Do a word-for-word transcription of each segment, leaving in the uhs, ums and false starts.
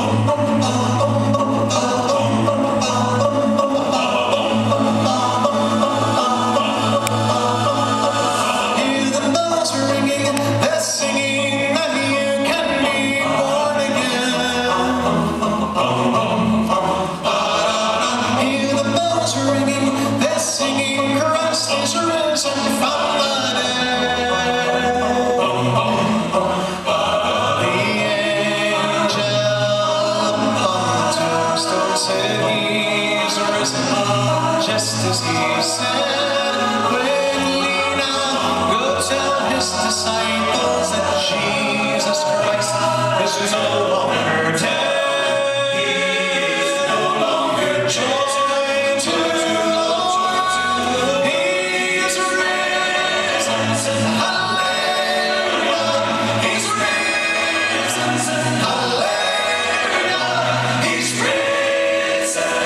Just as he said, quickly now, go tell his disciples that Jesus Christ is no longer dead. He is no longer joy to the Lord. He is risen. Hallelujah. He's risen. Hallelujah. He's risen.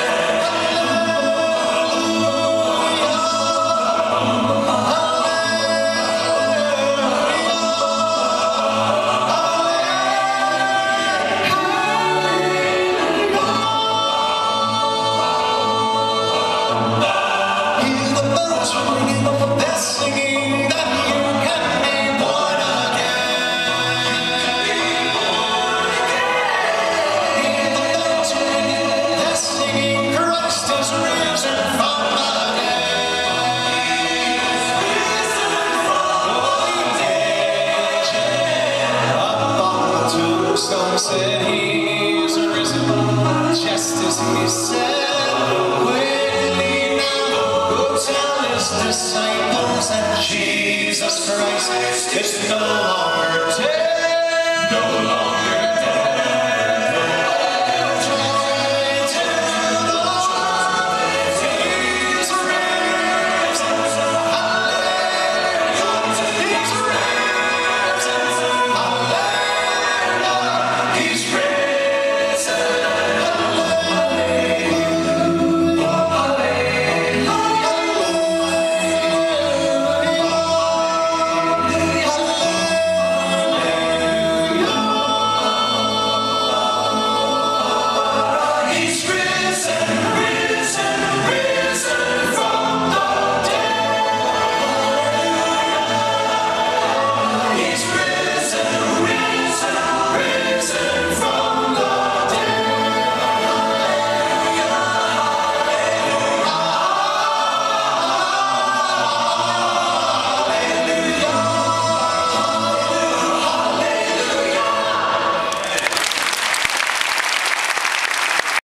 They're singing that you can be born again. Hear the bells ringing. They're singing Christ is risen from the dead. Up on the tombstone said he's risen, just as he said. Quickly now, go tell his disciples that Jesus Christ is no longer dead. No longer